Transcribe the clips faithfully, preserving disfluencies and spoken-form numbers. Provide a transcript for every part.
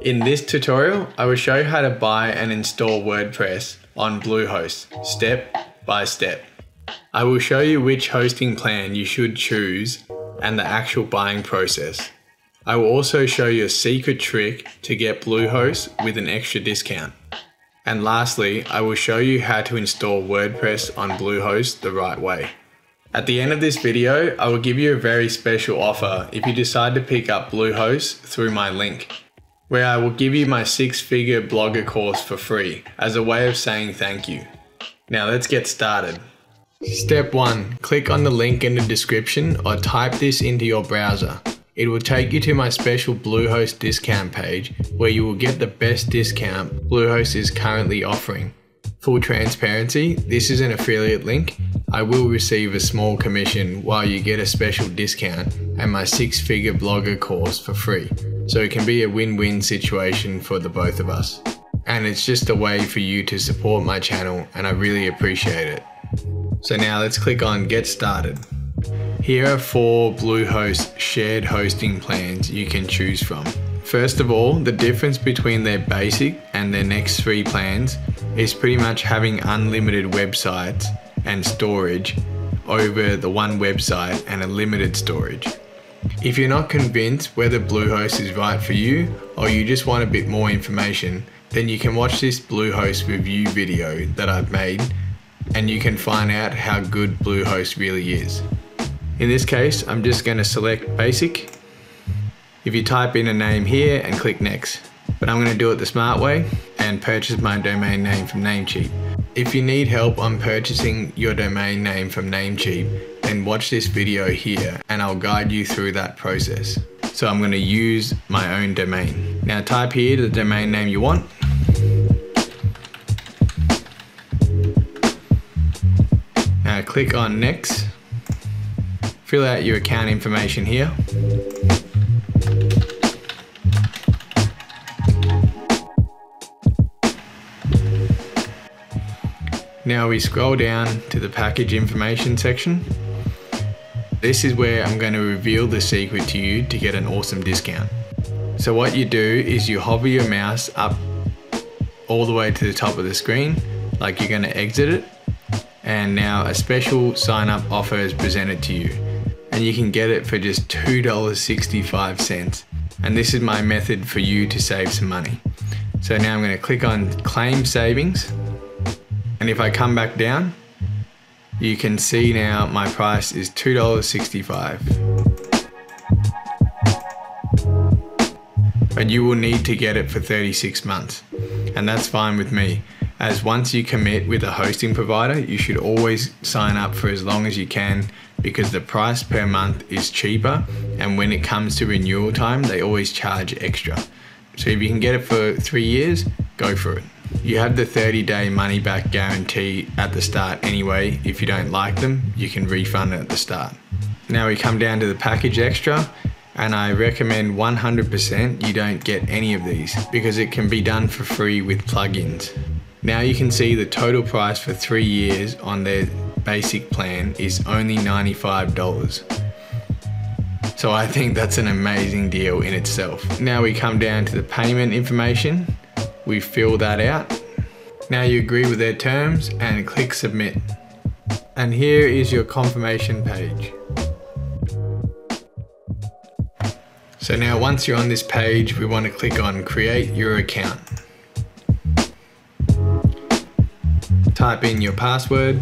In this tutorial, I will show you how to buy and install WordPress on Bluehost, step by step. I will show you which hosting plan you should choose and the actual buying process. I will also show you a secret trick to get Bluehost with an extra discount. And lastly, I will show you how to install WordPress on Bluehost the right way. At the end of this video, I will give you a very special offer if you decide to pick up Bluehost through my link, where I will give you my six-figure blogger course for free as a way of saying thank you. Now let's get started. Step one, click on the link in the description or type this into your browser. It will take you to my special Bluehost discount page where you will get the best discount Bluehost is currently offering. Full transparency, this is an affiliate link. I will receive a small commission while you get a special discount and my six-figure blogger course for free. So it can be a win-win situation for the both of us. And it's just a way for you to support my channel and I really appreciate it. So now let's click on Get Started. Here are four Bluehost shared hosting plans you can choose from. First of all, the difference between their basic and their next three plans is pretty much having unlimited websites and storage over the one website and a limited storage. If you're not convinced whether Bluehost is right for you or you just want a bit more information, then you can watch this Bluehost review video that I've made and you can find out how good Bluehost really is. In this case, I'm just going to select basic. If you type in a name here and click next, but I'm going to do it the smart way and purchase my domain name from Namecheap. If you need help on purchasing your domain name from Namecheap, then watch this video here and I'll guide you through that process. So I'm going to use my own domain. Now type here the domain name you want. Now click on next. Fill out your account information here. Now we scroll down to the package information section. This is where I'm going to reveal the secret to you to get an awesome discount. So what you do is you hover your mouse up all the way to the top of the screen, like you're going to exit it. And now a special sign up offer is presented to you. And you can get it for just two dollars and sixty-five cents. And this is my method for you to save some money. So now I'm going to click on claim savings. And if I come back down, you can see now my price is two dollars and sixty-five cents. But you will need to get it for thirty-six months. And that's fine with me, as once you commit with a hosting provider, you should always sign up for as long as you can because the price per month is cheaper, and when it comes to renewal time, they always charge extra. So if you can get it for three years, go for it. You have the thirty day money back guarantee at the start anyway. If you don't like them, you can refund it at the start. Now we come down to the package extra, and I recommend one hundred percent you don't get any of these because it can be done for free with plugins. Now you can see the total price for three years on their basic plan is only ninety-five dollars. So I think that's an amazing deal in itself. Now we come down to the payment information. We fill that out. Now you agree with their terms and click submit. And here is your confirmation page. So now once you're on this page, we want to click on create your account. Type in your password.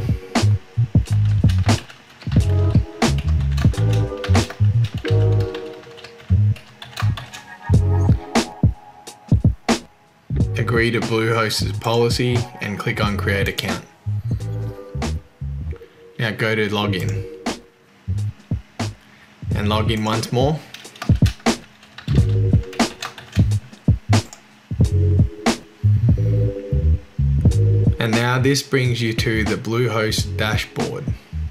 Agree to Bluehost's policy and click on create account. Now go to login and log in once more. And now this brings you to the Bluehost dashboard.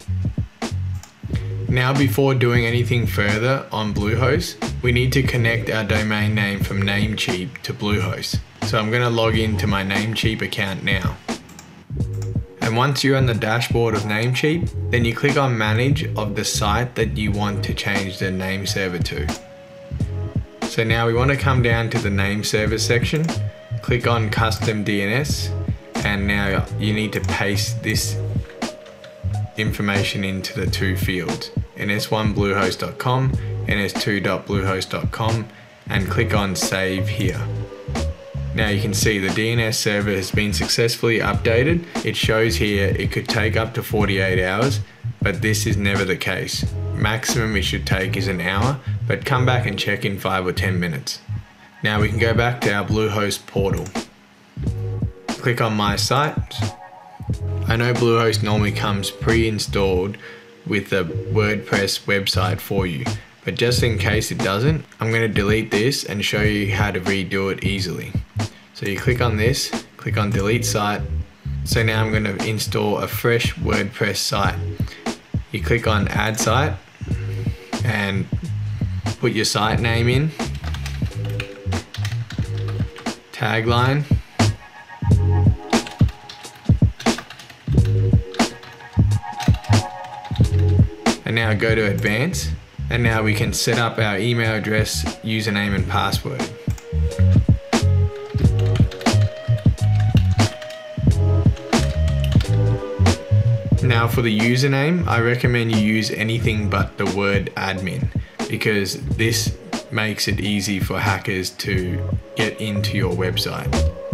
Now before doing anything further on Bluehost, we need to connect our domain name from Namecheap to Bluehost. So I'm going to log into my Namecheap account now. And once you're on the dashboard of Namecheap, then you click on manage of the site that you want to change the name server to. So now we want to come down to the name server section, click on custom D N S, and now you need to paste this information into the two fields, N S one bluehost dot com, N S two dot bluehost dot com, and click on save here. Now you can see the D N S server has been successfully updated. It shows here it could take up to forty-eight hours, but this is never the case. Maximum it should take is an hour, but come back and check in five or ten minutes. Now we can go back to our Bluehost portal. Click on My Site. I know Bluehost normally comes pre-installed with a WordPress website for you, but just in case it doesn't, I'm going to delete this and show you how to redo it easily. So you click on this, click on delete site. So now I'm going to install a fresh WordPress site. You click on add site and put your site name in, tagline, and now go to advanced, and now we can set up our email address, username and password. Now for the username, I recommend you use anything but the word admin, because this makes it easy for hackers to get into your website.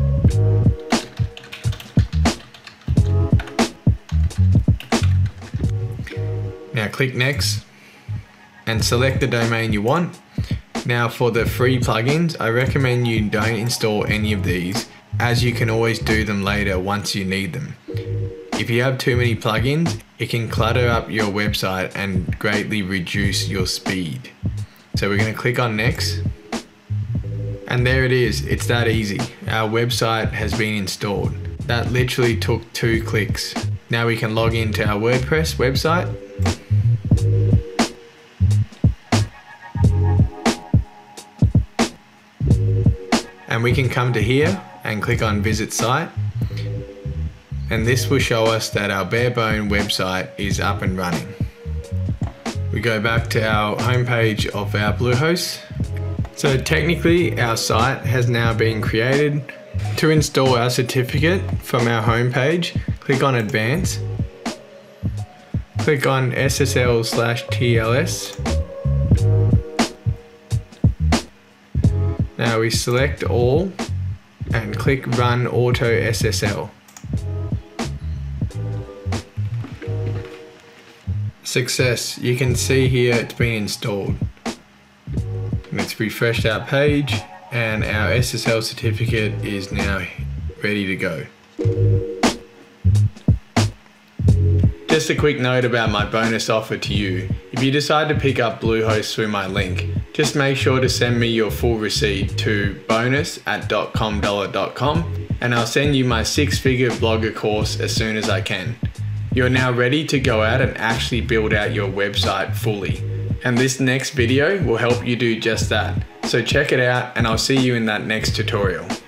Now click next and select the domain you want. Now for the free plugins, I recommend you don't install any of these, as you can always do them later once you need them. If you have too many plugins, it can clutter up your website and greatly reduce your speed. So we're going to click on next, and there it is. It's that easy. Our website has been installed. That literally took two clicks. Now we can log into our WordPress website. And we can come to here and click on visit site. And this will show us that our bare bone website is up and running. We go back to our homepage of our Bluehost. So technically our site has now been created. To install our certificate from our homepage, click on advanced, click on S S L slash T L S. Now we select all and click run auto S S L. Success, you can see here it's been installed. Let's refresh our page and our S S L certificate is now ready to go. Just a quick note about my bonus offer to you. If you decide to pick up Bluehost through my link, just make sure to send me your full receipt to bonus at dot com dollar dot com and I'll send you my six figure blogger course as soon as I can. You're now ready to go out and actually build out your website fully. And this next video will help you do just that. So check it out and I'll see you in that next tutorial.